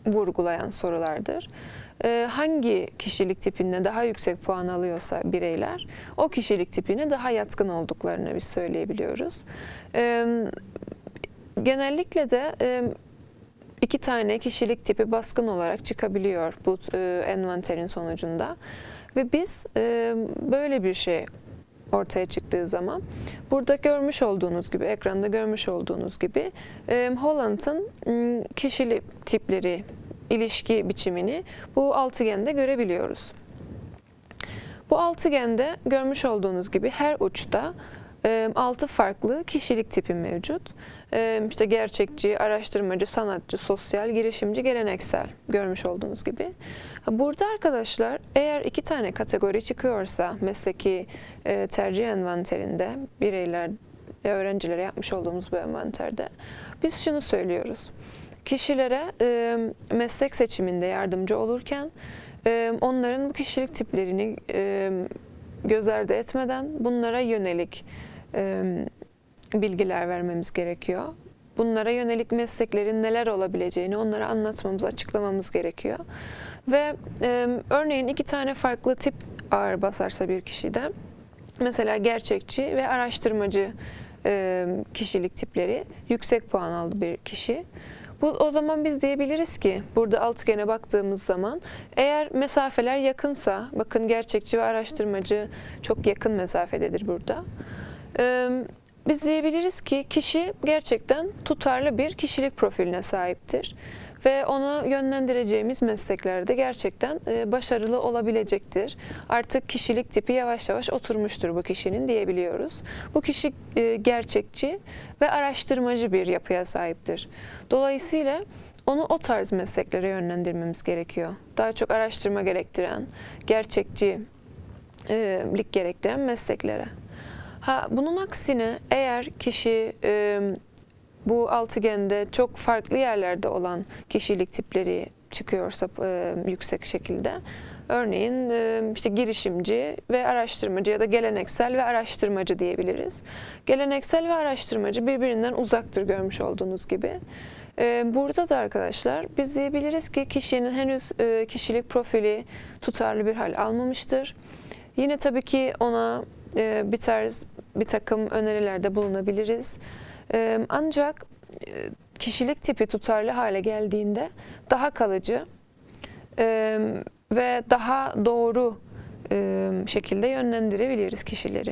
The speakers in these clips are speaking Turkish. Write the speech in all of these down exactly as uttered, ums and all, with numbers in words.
vurgulayan sorulardır. E, hangi kişilik tipine daha yüksek puan alıyorsa bireyler, o kişilik tipine daha yatkın olduklarını biz söyleyebiliyoruz. E, genellikle de e, iki tane kişilik tipi baskın olarak çıkabiliyor bu e, envanterin sonucunda. Ve biz e, böyle bir şey ortaya çıktığı zaman, burada görmüş olduğunuz gibi, ekranda görmüş olduğunuz gibi e, Holland'ın e, kişilik tipleri, ilişki biçimini bu altıgende görebiliyoruz. Bu altıgende görmüş olduğunuz gibi her uçta e, altı farklı kişilik tipi mevcut. E, işte gerçekçi, araştırmacı, sanatçı, sosyal, girişimci, geleneksel görmüş olduğunuz gibi. Burada arkadaşlar, eğer iki tane kategori çıkıyorsa mesleki e, tercih envanterinde, bireyler ve öğrencilere yapmış olduğumuz bu envanterde, biz şunu söylüyoruz. Kişilere e, meslek seçiminde yardımcı olurken e, onların bu kişilik tiplerini e, göz ardı etmeden bunlara yönelik e, bilgiler vermemiz gerekiyor. Bunlara yönelik mesleklerin neler olabileceğini onlara anlatmamız, açıklamamız gerekiyor. Ve e, örneğin iki tane farklı tip ağır basarsa bir kişide, mesela gerçekçi ve araştırmacı e, kişilik tipleri yüksek puan aldı bir kişi. Bu, o zaman biz diyebiliriz ki, burada altıgene baktığımız zaman, eğer mesafeler yakınsa, bakın gerçekçi ve araştırmacı çok yakın mesafededir burada. E, biz diyebiliriz ki kişi gerçekten tutarlı bir kişilik profiline sahiptir. Ve ona yönlendireceğimiz mesleklerde gerçekten başarılı olabilecektir. Artık kişilik tipi yavaş yavaş oturmuştur bu kişinin diyebiliyoruz. Bu kişi gerçekçi ve araştırmacı bir yapıya sahiptir. Dolayısıyla onu o tarz mesleklere yönlendirmemiz gerekiyor. Daha çok araştırma gerektiren, gerçekçilik gerektiren mesleklere. Ha, bunun aksine eğer kişi bu altıgende çok farklı yerlerde olan kişilik tipleri çıkıyorsa e, yüksek şekilde, örneğin e, işte girişimci ve araştırmacı ya da geleneksel ve araştırmacı diyebiliriz. Geleneksel ve araştırmacı birbirinden uzaktır görmüş olduğunuz gibi. E, burada da arkadaşlar biz diyebiliriz ki kişinin henüz e, kişilik profili tutarlı bir hal almamıştır. Yine tabii ki ona e, bir tarz bir takım önerilerde bulunabiliriz. Ancak kişilik tipi tutarlı hale geldiğinde daha kalıcı ve daha doğru şekilde yönlendirebiliriz kişileri.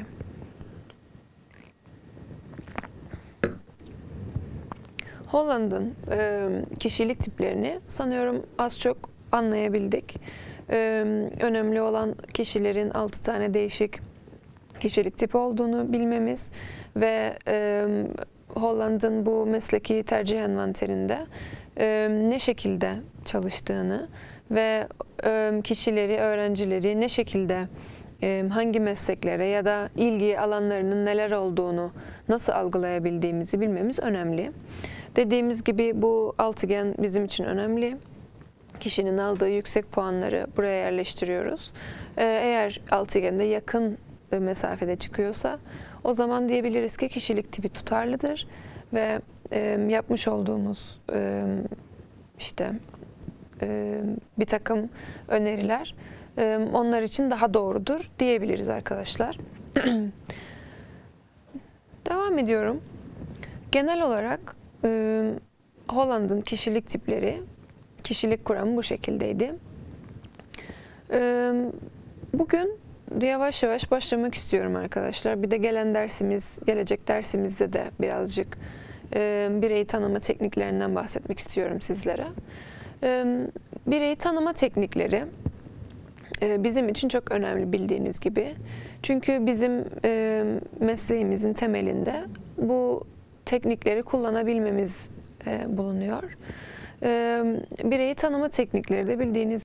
Holland'ın kişilik tiplerini sanıyorum az çok anlayabildik. Önemli olan kişilerin altı tane değişik kişilik tipi olduğunu bilmemiz ve Holland'ın bu mesleki tercih envanterinde e, ne şekilde çalıştığını ve e, kişileri, öğrencileri ne şekilde e, hangi mesleklere ya da ilgi alanlarının neler olduğunu nasıl algılayabildiğimizi bilmemiz önemli. Dediğimiz gibi bu altıgen bizim için önemli. Kişinin aldığı yüksek puanları buraya yerleştiriyoruz. E, eğer altıgende yakın mesafede çıkıyorsa, o zaman diyebiliriz ki kişilik tipi tutarlıdır ve e, yapmış olduğumuz e, işte e, bir takım öneriler e, onlar için daha doğrudur diyebiliriz arkadaşlar. Devam ediyorum. Genel olarak e, Holland'ın kişilik tipleri, kişilik kuramı bu şekildeydi. E, bugün yavaş yavaş başlamak istiyorum arkadaşlar. Bir de gelen dersimiz, gelecek dersimizde de birazcık e, bireyi tanıma tekniklerinden bahsetmek istiyorum sizlere. E, bireyi tanıma teknikleri e, bizim için çok önemli bildiğiniz gibi. Çünkü bizim e, mesleğimizin temelinde bu teknikleri kullanabilmemiz e, bulunuyor. E, bireyi tanıma teknikleri de bildiğiniz